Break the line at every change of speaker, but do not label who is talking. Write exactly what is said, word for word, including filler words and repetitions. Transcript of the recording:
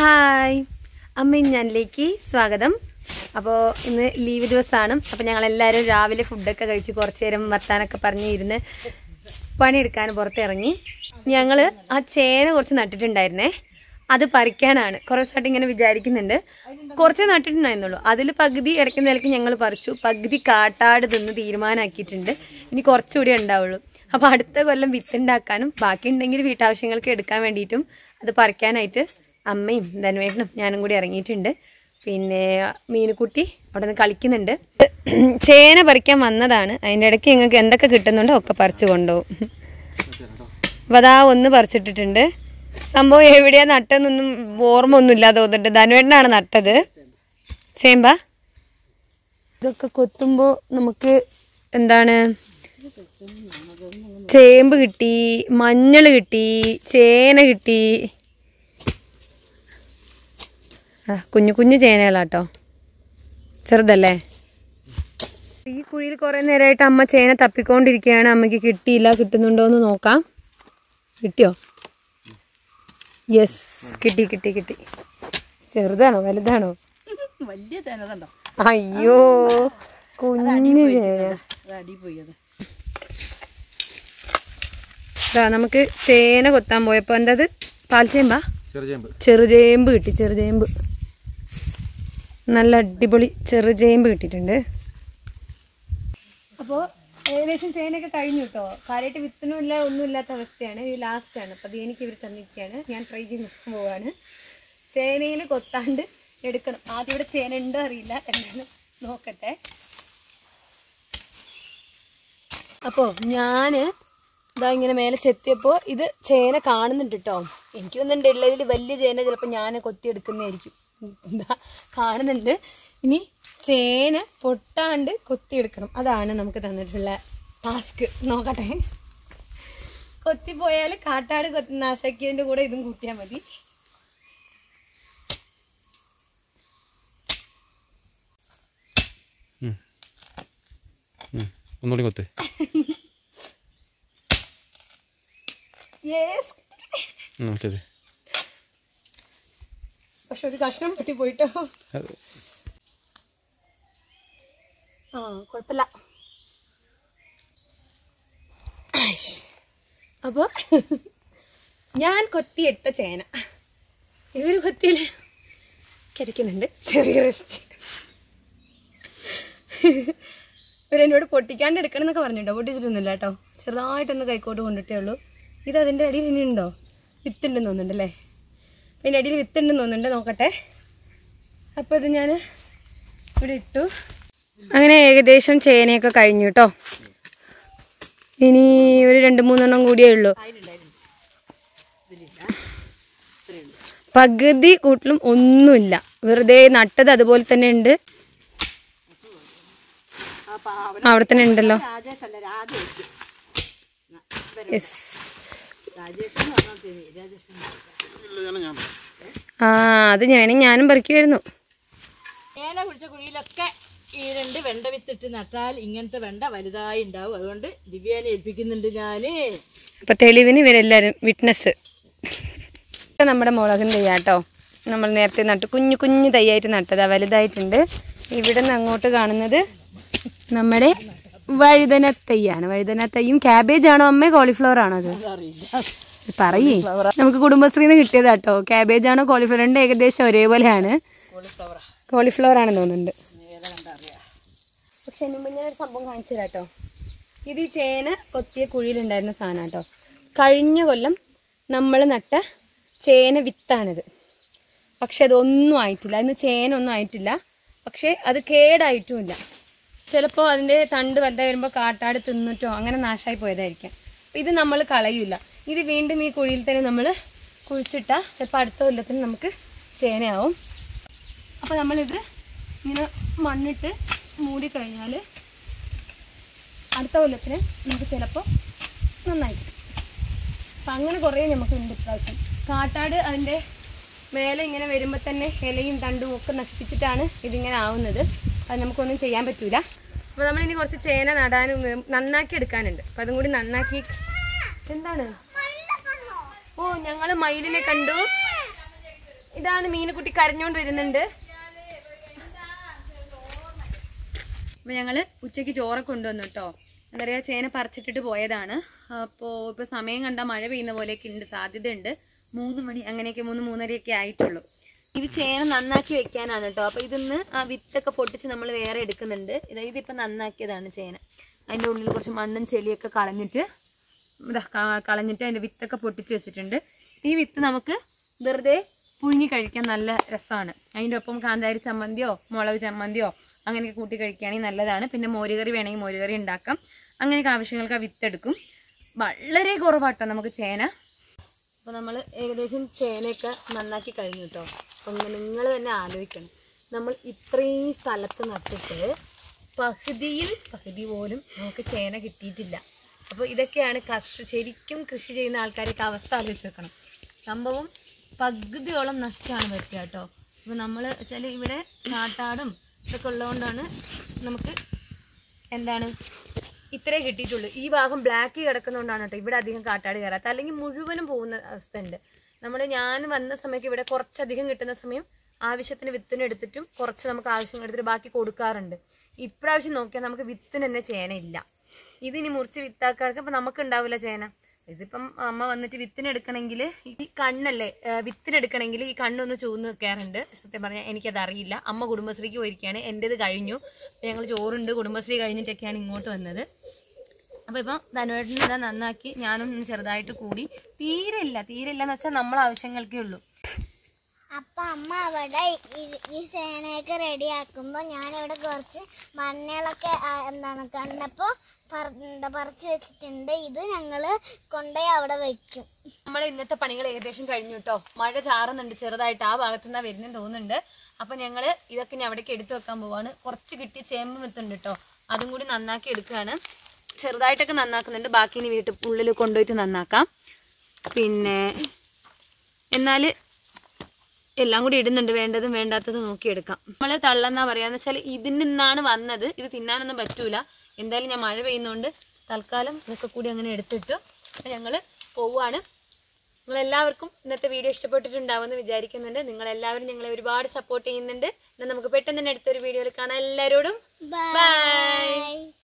Hi അമ്മ ഞാനിലേക്ക് സ്വാഗതം. അപ്പോൾ ഇന്ന് ലീവ് ദിവസമാണ്. അപ്പോൾ ഞങ്ങളെല്ലാവരും രാവിലെ ഫുഡൊക്കെ കഴിച്ച് കുറച്ച് നേരം വർത്താനൊക്കെ പറഞ്ഞ് ഇരുന്ന് പണിയെടുക്കാൻ പുറത്തിറങ്ങി. ഞങ്ങൾ ആ ചേന കുറച്ച് നട്ടിട്ടുണ്ടായിരുന്നേ, അത് പറിക്കാനാണ് കുറേ ദിവസമായിട്ട് ഇങ്ങനെ വിചാരിക്കുന്നുണ്ട്. കുറച്ച് നട്ടിട്ടുണ്ടായിരുന്നുള്ളൂ, അതിൽ പകുതി ഇടയ്ക്ക് നിലയ്ക്ക് ഞങ്ങൾ പറിച്ചു, പകുതി കാട്ടാട് തിന്ന് തീരുമാനമാക്കിയിട്ടുണ്ട്. ഇനി കുറച്ചുകൂടി ഉണ്ടാവുള്ളൂ. അപ്പോൾ അടുത്ത കൊല്ലം വിത്തുണ്ടാക്കാനും ബാക്കി ഉണ്ടെങ്കിൽ വീട്ടാവശ്യങ്ങൾക്ക് എടുക്കാൻ വേണ്ടിയിട്ടും അത് പറിക്കാനായിട്ട് അമ്മയും ധനുവേട്ടനും ഞാനും കൂടി ഇറങ്ങിയിട്ടുണ്ട്. പിന്നെ മീനുക്കുട്ടി അവിടെ നിന്ന് കളിക്കുന്നുണ്ട്. ചേന പറിക്കാൻ വന്നതാണ്. അതിൻ്റെ ഇടയ്ക്ക് ഞങ്ങൾക്ക് എന്തൊക്കെ കിട്ടുന്നുണ്ടോ ഒക്കെ പറിച്ചു കൊണ്ടുപോകും. അപ്പോൾ അതാ ഒന്ന് പറിച്ചിട്ടിട്ടുണ്ട്. സംഭവം എവിടെയാ നട്ടതെന്നൊന്നും ഓർമ്മ ഒന്നും ഇല്ലാതെ തോന്നുന്നുണ്ട്. ധനുവേട്ടനാണ് നട്ടത്. ചേമ്പ ഇതൊക്കെ കൊത്തുമ്പോൾ നമുക്ക് എന്താണ്, ചേമ്പ് കിട്ടി, മഞ്ഞൾ കിട്ടി, ചേന കിട്ടി. ആ കുഞ്ഞു കുഞ്ഞു ചേനകളാട്ടോ, ചെറുതല്ലേ. ഈ കുഴിയിൽ കുറേ നേരമായിട്ട് അമ്മ ചേന തപ്പിക്കൊണ്ടിരിക്കുകയാണ്. അമ്മയ്ക്ക് കിട്ടിയില്ല. കിട്ടുന്നുണ്ടോ എന്ന് നോക്കാം. കിട്ടിയോ? യെസ്, കിട്ടി കിട്ടി കിട്ടി. ചെറുതാണോ വലുതാണോ?
വലിയ ചേന.
അയ്യോ കുഞ്ഞു ചേന. നമുക്ക് ചേന കൊത്താൻ പോയപ്പോ എന്തത് പാൽച്ചേമ്പാ, ചെറുചേമ്പ് കിട്ടി. ചെറുചേമ്പ് നല്ല അടിപൊളി ചെറുചേമ്പ് കിട്ടിയിട്ടുണ്ട്. അപ്പോൾ ഏകദേശം ചേനയൊക്കെ കഴിഞ്ഞു കേട്ടോ. കാര്യമായിട്ട് വിത്തനും ഇല്ല, ഒന്നും ഇല്ലാത്ത അവസ്ഥയാണ്. ഇത് ലാസ്റ്റാണ്. അപ്പോൾ അത് എനിക്ക് ഇവർ തന്നിരിക്കുകയാണ്. ഞാൻ ട്രൈ ചെയ്ത് നോക്കാൻ പോവാണ്. ചേനയിൽ കൊത്താണ്ട് എടുക്കണം. ആദ്യം ഇവിടെ ചേന ഉണ്ടോ അറിയില്ല, എന്തായാലും നോക്കട്ടെ. അപ്പോൾ ഞാൻ ഇതാ ഇങ്ങനെ മേലെ ചെത്തിയപ്പോൾ ഇത് ചേന കാണുന്നുണ്ട് കേട്ടോ. എനിക്ക് തോന്നുന്നുണ്ട് ഉള്ളതിൽ വലിയ ചേന ചിലപ്പോൾ ഞാൻ കൊത്തിയെടുക്കുന്നതായിരിക്കും. എന്താ കാണുന്നുണ്ട്. ഇനി ചേന പൊട്ടാണ്ട് കൊത്തിയെടുക്കണം. അതാണ് നമുക്ക് തന്നിട്ടുള്ള ടാസ്ക്. നോക്കട്ടെ. കൊത്തിപ്പോയാൽ കാട്ടാട് കൊത്തി നാശാക്കിയതിൻ്റെ കൂടെ ഇതും കൂട്ടിയാൽ മതി.
ഒന്നുകൂടി കൊത്തേ. ശരി.
പക്ഷെ ഒരു കഷ്ണം പൊട്ടി പോയിട്ടോ. ആ കുഴപ്പമില്ല. അപ്പോൾ ഞാൻ കൊത്തിയെടുത്ത ചേന ഇവർ കൊത്തിയിൽ കിടക്കുന്നുണ്ട്. ചെറിയ റെസ്റ്റ്. ഇവരെന്നോട് പൊട്ടിക്കാണ്ട് എടുക്കണം എന്നൊക്കെ പറഞ്ഞിട്ടോ. പൊട്ടിച്ചിട്ടൊന്നുമില്ല കേട്ടോ. ചെറുതായിട്ടൊന്ന് കൈക്കോട്ട് കൊണ്ടിട്ടേ ഉള്ളൂ. ഇത് അതിൻ്റെ അടിയിൽ ഇനി ഉണ്ടോ? വിത്തുണ്ടെന്ന് തോന്നുന്നുണ്ട് അല്ലേ? അതിൻ്റെ അടിയിൽ വിത്തുണ്ടെന്ന് തോന്നുന്നുണ്ട്. നോക്കട്ടെ. അപ്പോൾ ഇത് ഞാൻ ഇവിടെ ഇട്ടു. അങ്ങനെ ഏകദേശം ചേനയൊക്കെ കഴിഞ്ഞു കേട്ടോ. ഇനി ഒരു രണ്ട് മൂന്നെണ്ണം കൂടിയേ ഉള്ളൂ. പകുതി കൂട്ടിലും ഒന്നുമില്ല, വെറുതെ നട്ടത് അതുപോലെ തന്നെ ഉണ്ട്. അവിടെ തന്നെ ഉണ്ടല്ലോ. യെസ്. ആ അത് ഞാൻ ഞാനും പറിക്കുമായിരുന്നു.
ചേന പിടിച്ച കുഴിയിലൊക്കെ ഈ രണ്ട് വെണ്ട വിത്തിട്ട് നട്ടാൽ ഇങ്ങനത്തെ വെണ്ട വലുതായി ഉണ്ടാവും. അതുകൊണ്ട് ദിവ്യേനെ ഏൽപ്പിക്കുന്നുണ്ട് ഞാൻ.
അപ്പൊ തെളിവിന് ഇവരെല്ലാരും വിറ്റ്നസ്. നമ്മുടെ മുളകും തയ്യാട്ടോ. നമ്മൾ നേരത്തെ നട്ടു കുഞ്ഞു കുഞ്ഞു തയ്യായിട്ട് നട്ടതാ, വലുതായിട്ടുണ്ട്. ഇവിടെ നിന്ന് അങ്ങോട്ട് കാണുന്നത് നമ്മുടെ വഴുതന തയ്യാണ്. വഴുതന തയ്യും ക്യാബേജ് ആണോ അമ്മേ, കോളിഫ്ലവർ ആണോ? അത് പറയേ. നമുക്ക് കുടുംബശ്രീന്ന് കിട്ടിയതാട്ടോ. ക്യാബേജ് ആണോ കോളിഫ്ലവർ? രണ്ട് ഏകദേശം ഒരേപോലെയാണ്. കോളിഫ്ലവർ ആണെന്ന് തോന്നുന്നുണ്ട്. പക്ഷെ മുമ്പ് ഞാൻ ഒരു സംഭവം കാണിച്ചു തരാം കേട്ടോ. ഇത് ഈ ചേന കൊത്തിയ കുഴിയിലുണ്ടായിരുന്ന സാധനം കേട്ടോ. കഴിഞ്ഞ കൊല്ലം നമ്മൾ നട്ട ചേന വിത്താണിത്. പക്ഷെ അതൊന്നും ആയിട്ടില്ല. അതിന് ചേന ഒന്നും ആയിട്ടില്ല. പക്ഷെ അത് കേടായിട്ടുമില്ല. ചിലപ്പോൾ അതിൻ്റെ തണ്ട് വലുതായി വരുമ്പോൾ കാട്ടാട് തിന്നിട്ടോ അങ്ങനെ നാശമായി പോയതായിരിക്കാം. ഇത് നമ്മൾ കളയില്ല. ഇത് വീണ്ടും ഈ കുഴിയിൽ തന്നെ നമ്മൾ കുഴിച്ചിട്ടാൽ ചിലപ്പോൾ അടുത്ത കൊല്ലത്തിന് നമുക്ക് ചേനയാവും. അപ്പോൾ നമ്മളിത് ഇങ്ങനെ മണ്ണിട്ട് മൂടിക്കഴിഞ്ഞാൽ അടുത്ത കൊല്ലത്തിന് നമുക്ക് ചിലപ്പോൾ നന്നായി കിട്ടും. അപ്പം അങ്ങനെ കുറേ നമുക്ക് ഉണ്ട് ഇപ്രാവശ്യം. കാട്ടാട് അതിൻ്റെ മേലെ ഇങ്ങനെ വരുമ്പോൾ തന്നെ ഇലയും തണ്ടും ഒക്കെ നശിപ്പിച്ചിട്ടാണ് ഇതിങ്ങനെ ആവുന്നത്. അത് നമുക്കൊന്നും ചെയ്യാൻ പറ്റൂല. അപ്പോൾ നമ്മളിനി കുറച്ച് ചേന നടാനും നന്നാക്കി എടുക്കാനുണ്ട്. അപ്പം അതും കൂടി നന്നാക്കി. എന്താണ്? ഓ ഞങ്ങൾ മയിലിനെ കണ്ടു. ഇതാണ് മീനുകുട്ടി കരഞ്ഞോണ്ട് വരുന്നുണ്ട്. അപ്പൊ ഞങ്ങള് ഉച്ചക്ക് ചോറൊക്കെ കൊണ്ടുവന്നു കേട്ടോ. എന്താ പറയാ, ചേന പറിച്ചിട്ടിട്ട് പോയതാണ്. അപ്പോ ഇപ്പൊ സമയം കണ്ടാൽ മഴ പെയ്യുന്ന പോലെയൊക്കെ ഉണ്ട്, സാധ്യത ഉണ്ട്. മൂന്ന് മണി അങ്ങനെയൊക്കെ മൂന്ന് മൂന്നരയൊക്കെ ആയിട്ടുള്ളൂ. ഇത് ചേന നന്നാക്കി വെക്കാനാണ് കേട്ടോ. അപ്പൊ ഇതിന്ന് ആ വിത്തൊക്കെ പൊട്ടിച്ച് നമ്മൾ വേറെ എടുക്കുന്നുണ്ട്. ഇതിപ്പോ നന്നാക്കിയതാണ് ചേന. അതിൻ്റെ ഉള്ളിൽ കുറച്ച് മണ്ണും ചെളിയൊക്കെ കളഞ്ഞിട്ട് ഇതാ കളഞ്ഞിട്ട് അതിന്റെ വിത്തൊക്കെ പൊട്ടിച്ച് വെച്ചിട്ടുണ്ട്. ഈ വിത്ത് നമുക്ക് വെറുതെ പുഴുങ്ങി കഴിക്കാൻ നല്ല രസമാണ്. അതിൻ്റെ ഒപ്പം കാന്താരി ചമ്മന്തിയോ മുളക് ചമ്മന്തിയോ അങ്ങനെയൊക്കെ കൂട്ടി കഴിക്കുകയാണെങ്കിൽ നല്ലതാണ്. പിന്നെ മോരുകറി വേണമെങ്കിൽ മോരുകറി ഉണ്ടാക്കാം. അങ്ങനെയൊക്കെ ആവശ്യങ്ങൾക്ക് ആ വിത്തെടുക്കും. വളരെ കുറവാട്ടോ നമുക്ക് ചേന. അപ്പോൾ നമ്മൾ ഏകദേശം ചേനയൊക്കെ നന്നാക്കി കഴിഞ്ഞു കേട്ടോ. അപ്പം നിങ്ങൾ തന്നെ ആലോചിക്കണം, നമ്മൾ ഇത്രയും സ്ഥലത്ത് നട്ടിട്ട് പകുതിയിൽ പകുതി പോലും നമുക്ക് ചേന കിട്ടിയിട്ടില്ല. അപ്പോൾ ഇതൊക്കെയാണ് കർഷ ശരിക്കും കൃഷി ചെയ്യുന്ന ആൾക്കാരൊക്കെ അവസ്ഥ ആലോചിച്ച് വെക്കണം. സംഭവം പകുതിയോളം നഷ്ടമാണ് പറ്റുക കേട്ടോ. അപ്പോൾ നമ്മൾ വെച്ചാൽ ഇവിടെ കാട്ടാടും ഇതൊക്കെ ഉള്ളതുകൊണ്ടാണ് നമുക്ക് എന്താണ് ഇത്രേ കിട്ടിയിട്ടുള്ളൂ. ഈ ഭാഗം ബ്ലാക്ക് കിടക്കുന്നതുകൊണ്ടാണ് കേട്ടോ ഇവിടെ അധികം കാട്ടാട് കയറാത്ത, അല്ലെങ്കിൽ മുഴുവനും പോകുന്ന അവസ്ഥ ഉണ്ട്. നമ്മൾ ഞാൻ വന്ന സമയത്ത് ഇവിടെ കുറച്ചധികം കിട്ടുന്ന സമയം ആവശ്യത്തിന് വിത്തിന് എടുത്തിട്ടും കുറച്ച് നമുക്ക് ആവശ്യം എടുത്തിട്ട് ബാക്കി കൊടുക്കാറുണ്ട്. ഇപ്രാവശ്യം നോക്കിയാൽ നമുക്ക് വിത്തിന് തന്നെ ചേന ഇല്ല. ഇതിനി മുറിച്ച് വിത്താക്കാർക്ക് അപ്പം നമുക്ക് ഉണ്ടാവില്ല ചേന. ഇതിപ്പം അമ്മ വന്നിട്ട് വിത്തിനെടുക്കണമെങ്കിൽ ഈ കണ്ണല്ലേ വിത്തിനെടുക്കണമെങ്കിൽ ഈ കണ്ണൊന്ന് ചൂന്ന് വെക്കാറുണ്ട്. സത്യം പറഞ്ഞാൽ എനിക്കത് അറിയില്ല. അമ്മ കുടുംബശ്രീക്ക് പോയിരിക്കുകയാണ്, എൻ്റേത് കഴിഞ്ഞു. ഞങ്ങൾ ചോറുണ്ട്, കുടുംബശ്രീ കഴിഞ്ഞിട്ടൊക്കെയാണ് ഇങ്ങോട്ട് വന്നത്. അപ്പോൾ ഇപ്പം ധനുവേട്ടന് ഇതാ നന്നാക്കി ഞാനും ചെറുതായിട്ട് കൂടി. തീരെ ഇല്ല തീരെ ഇല്ല എന്ന് വെച്ചാൽ നമ്മളെ ആവശ്യങ്ങൾക്കേ ഉള്ളൂ.
അപ്പൊ അമ്മ അവിടെ ഈ ചേനയൊക്കെ റെഡിയാക്കുമ്പോ ഞാനിവിടെ കുറച്ച് മണ്ണുകളൊക്കെ എന്താണ് കണ്ടപ്പോ എന്താ പറിച്ചു വെച്ചിട്ടുണ്ട്. ഇത് ഞങ്ങള് കൊണ്ടുപോയി അവിടെ വെക്കും.
നമ്മുടെ ഇന്നത്തെ പണികൾ ഏകദേശം കഴിഞ്ഞു കേട്ടോ. മഴ ചാറുന്നുണ്ട് ചെറുതായിട്ട്, ആ ഭാഗത്തു നിന്നാ വരുന്നെന്ന് തോന്നുന്നുണ്ട്. അപ്പൊ ഞങ്ങള് ഇതൊക്കെ ഇനി അവിടേക്ക് എടുത്തു വെക്കാൻ പോവാണ്. കുറച്ച് കിട്ടിയ ചേമ്പ് വിത്തുണ്ട് കേട്ടോ, അതും കൂടി നന്നാക്കി എടുക്കുകയാണ്. ചെറുതായിട്ടൊക്കെ നന്നാക്കുന്നുണ്ട്, ബാക്കി ഇനി വീട്ടിൽ ഉള്ളിൽ കൊണ്ടുപോയിട്ട് നന്നാക്കാം. പിന്നെ എന്നാല് എല്ലാം കൂടി ഇടുന്നുണ്ട്, വേണ്ടതും വേണ്ടാത്തതും നോക്കിയെടുക്കാം. നമ്മള് തള്ളെന്നാ പറയാന്ന് വെച്ചാൽ ഇതിൽ നിന്നാണ് വന്നത്, ഇത് തിന്നാനൊന്നും പറ്റൂല. എന്തായാലും ഞാൻ മഴ പെയ്യുന്നതുകൊണ്ട് തൽക്കാലം ഇതൊക്കെ കൂടി അങ്ങനെ എടുത്തിട്ടു. അപ്പം ഞങ്ങൾ പോവുകയാണ്. നിങ്ങളെല്ലാവർക്കും ഇന്നത്തെ വീഡിയോ ഇഷ്ടപ്പെട്ടിട്ടുണ്ടാവുമെന്ന് വിചാരിക്കുന്നുണ്ട്. നിങ്ങളെല്ലാവരും ഞങ്ങളെ ഒരുപാട് സപ്പോർട്ട് ചെയ്യുന്നുണ്ട്. എന്നാൽ നമുക്ക് പെട്ടെന്ന് തന്നെ അടുത്തൊരു വീഡിയോയിൽ കാണാം. എല്ലാവരോടും ബൈ.